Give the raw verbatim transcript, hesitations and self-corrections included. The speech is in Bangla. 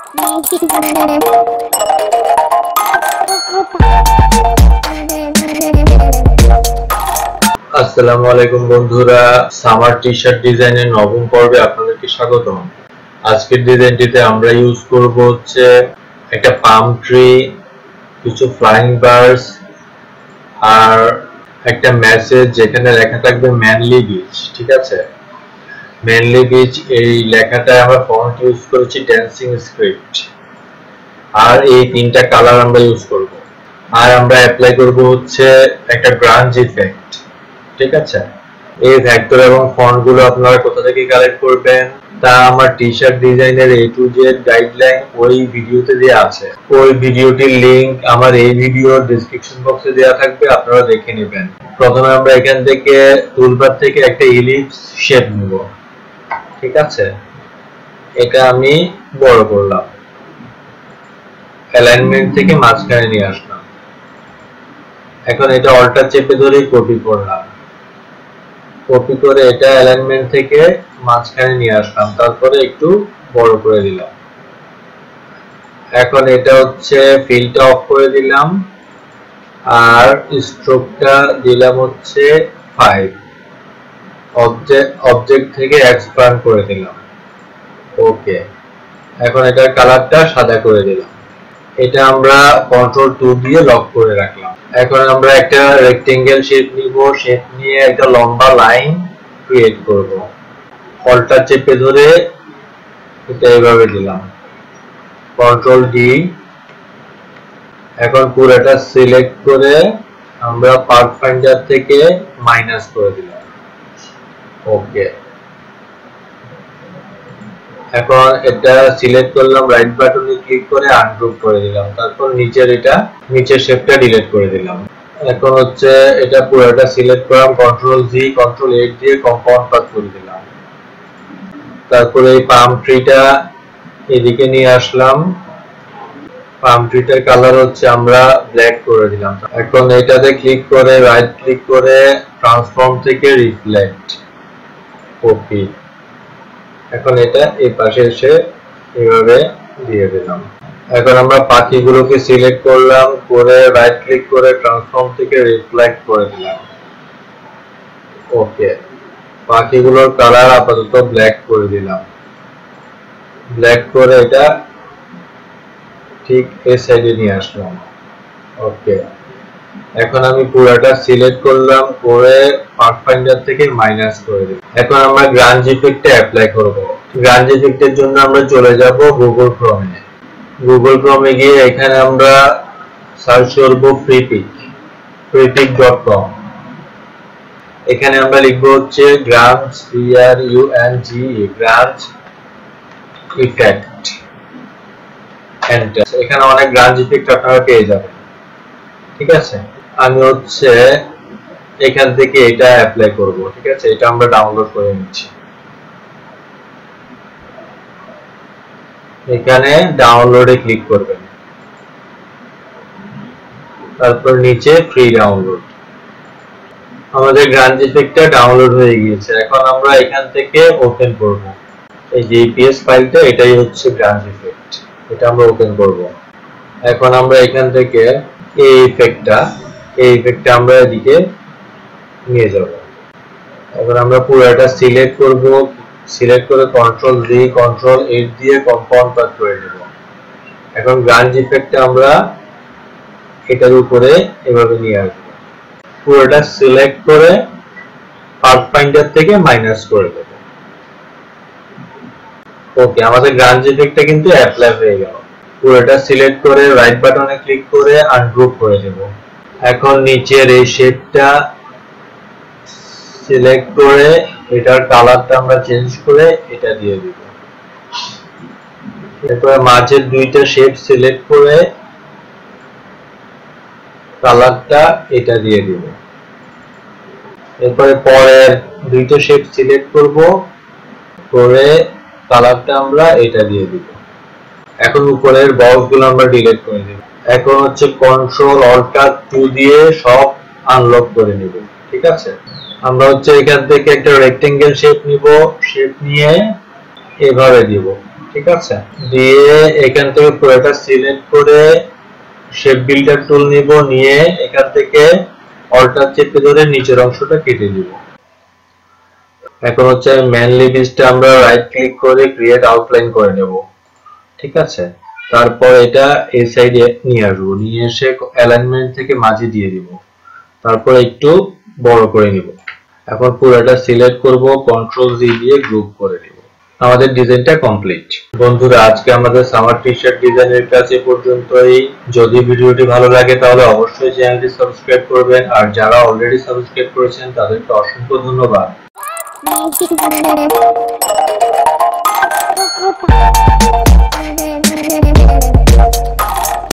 আসসালামু আলাইকুম বন্ধুরা, সামার টি-শার্ট ডিজাইনের নবম পর্বে আপনাদেরকে স্বাগতম। আজকের ডিজাইনটিতে আমরা ইউজ করব হচ্ছে একটা পাম ট্রি, কিছু ফ্লাইং বার্ডস আর একটা মেসেজ যেখানে লেখা থাকবে ম্যানলি বিচ। ঠিক আছে, ম্যানলি বিচ এই লেখাটা আমরা ফন্ট ইউজ করেছি ড্যান্সিং স্ক্রিপ্ট, আর এই তিনটা কালার আমরা ইউজ করব। আর আমরা অ্যাপ্লাই করব হচ্ছে একটা গ্রাঞ্জ ইফেক্ট। ঠিক আছে, এই ভেক্টর এবং ফন্ট গুলো আপনারা কোথা থেকে কালেক্ট করবেন তা আমার টি-শার্ট ডিজাইনের এ টু জেড গাইডলাইন ওই ভিডিওতে দেওয়া আছে। ওই ভিডিওটির লিংক আমার এই ভিডিওর ডেসক্রিপশন বক্সে দেওয়া থাকবে, আপনারা দেখে নেবেন। প্রথমে আমরা এখান থেকে টুলবার থেকে একটা ইলিপস শেপ নেব। ঠিক আছে, এটা আমি বড় করলাম, অ্যালাইনমেন্ট থেকে মাঝখানে নিয়ে আসলাম। এখন এটা অল্টার চেপে ধরে কপি করলাম, কপি করে এটা অ্যালাইনমেন্ট থেকে মাঝখানে নিয়ে আসলাম, তারপরে একটু বড় করে দিলাম। এখন এটা হচ্ছে ফিলটা অফ করে দিলাম আর স্ট্রোকটা দিলাম হচ্ছে ফাইভ, অবজেক্ট অবজেক্ট থেকে এক্সপ্যান্ড করে দিলাম। ওকে, এখন এটার কালারটা সাদা করে দিলাম। এটা আমরা কন্ট্রোল টু দিয়ে লক করে রাখলাম। এখন আমরা একটা রেক্টেঙ্গেল শেপ নিব, শেপ নিয়ে একটা লম্বা লাইন ক্রিয়েট করব। অল্টার চেপে ধরে এটা এইভাবে দিলাম, কন্ট্রোল ডি। এখন পুরোটা সিলেক্ট করে আমরা পার্ট ফাইন্ডার থেকে মাইনাস করে দিলাম। ওকে, এখন এটা সিলেক্ট করলাম, রাইট বাটনে ক্লিক করে আনগ্রুপ করে দিলাম, তারপর নিচের এটা নিচের শেপটা ডিলিট করে দিলাম। এখন হচ্ছে এটা পুরোটা সিলেক্ট করলাম, কন্ট্রোল জি কন্ট্রোল এইট দিয়ে কম্পাউন্ড পাথ করে দিলাম। তারপরে এই পাম ট্রিটা এদিকে নিয়ে আসলাম, পাম ট্রিটার কালার হচ্ছে আমরা ব্ল্যাক করে দিলাম। এখন এটাতে ক্লিক করে রাইট ক্লিক করে ট্রান্সফর্ম থেকে রিফ্লেক্ট, কপি। এখন এটা এই পাশে এসে এইভাবে দিয়ে দিলাম। এখন আমরা পাখিগুলোকে সিলেক্ট করলাম, করে রাইট ক্লিক করে ট্রান্সফর্ম থেকে রিফ্লেক্ট করে দিলাম। ওকে, পাখিগুলোর কালার আপাতত ব্ল্যাক করে দিলাম। ব্ল্যাক করে এটা ঠিক এই সাইডে নিয়ে আসলাম। ওকে, এখন আমি পুরোটা সিলেক্ট করলাম, করে পার্ট ফাইন্ডার থেকে মাইনাস করে দিলাম। এখন আমরা গ্রাঞ্জ ইফেক্টটা অ্যাপ্লাই করব। গ্রাঞ্জ ইফেক্টের জন্য আমরা চলে যাব গুগল ক্রোমে। গুগল ক্রোমে গিয়ে এখানে আমরা সার্চ করব ফ্রিপিক, ফ্রিপিক ডট কম। এখানে আমরা লিখব হচ্ছে grunge, B R U N G E, grunge effect. Enter. এখানে অনেক গ্রাঞ্জ ইফেক্ট আপনারা পেয়ে যাবেন। ঠিক আছে, আমি হচ্ছে এখান থেকে এটা অ্যাপ্লাই করব। ঠিক আছে, এটা আমরা ডাউনলোড করে নিচ্ছি। এখানে ডাউনলোডে ক্লিক করবেন, তারপর নিচে ফ্রি ডাউনলোড। আমাদের গ্রাঞ্জ ইফেক্টটা ডাউনলোড হয়ে গিয়েছে। এখন আমরা এখান থেকে ওপেন করব। এই যে পিএস ফাইলটা, এটাই হচ্ছে গ্রাঞ্জ ইফেক্ট, এটা আমরা ওপেন করব। এখন আমরা এখান থেকে এই ইফেক্টটা এই ইফেক্টটা আমরা এদিকে নিয়ে যাব। এখন আমরা পুরোটা সিলেক্ট করব, সিলেক্ট করে কন্ট্রোল জি কন্ট্রোল এইট দিয়ে কম্পাউন্ড পাথ করে দেব। এখন গ্রাঞ্জ ইফেক্টটা আমরা এটার উপরে এভাবে নিয়ে আসব, পুরোটা সিলেক্ট করে পাথ ফাইন্ডার থেকে মাইনাস করে দেব। ওকে, আমাদের গ্রাঞ্জ ইফেক্টটা কিন্তু অ্যাপ্লাই হয়ে গেল। পুরোটা সিলেক্ট করে রাইট বাটনে ক্লিক করে আনগ্রুপ করে দেব। এখন নিচের এই শেপটা সিলেক্ট করে এটার কালারটা আমরা চেঞ্জ করে এটা দিয়ে দিব। এরপরে মাঝের দুইটা শেপ সিলেক্ট করে কালারটা এটা দিয়ে দিব। এরপরে পরের দুইটা শেপ সিলেক্ট করব, করে কালারটা আমরা এটা দিয়ে দিব। এখন উপরের বক্সগুলো আমরা ডিলিট করে দেব। এখন হচ্ছে কন্ট্রোল অল্টার টু দিয়ে সব আনলক করে নিব। ঠিক আছে, আমরা হচ্ছে এখান থেকে একটা রেক্টেঙ্গেল শেপ নিব, শেপ নিয়ে এভাবে দিব। ঠিক আছে, দিয়ে এখান থেকে পুরোটা সিলেক্ট করে শেপ বিল্ডার টুল নিব, নিয়ে এখান থেকে অল্টার চেপে ধরে নিচের অংশটা কেটে দিব। এখন হচ্ছে মেইন লিভিসটা আমরা রাইট ক্লিক করে ক্রিয়েট আউটলাইন করে নেব। ঠিক আছে, তারপর এটা এই সাইডে নিয়ে আসবো, নিয়ে এসে অ্যালাইনমেন্ট থেকে মাঝে দিয়ে দিব, তারপর একটু বড় করে নিব। এখন পুরোটা সিলেক্ট করব, কন্ট্রোল জি দিয়ে গ্রুপ করে নিব। আমাদের ডিজাইনটা কমপ্লিট। বন্ধুরা, আজকে আমাদের সামার টি শার্ট ডিজাইনের কাজ এ পর্যন্তই। যদি ভিডিওটি ভালো লাগে তাহলে অবশ্যই চ্যানেলটি সাবস্ক্রাইব করবেন, আর যারা অলরেডি সাবস্ক্রাইব করেছেন তাদেরকে অসংখ্য ধন্যবাদ।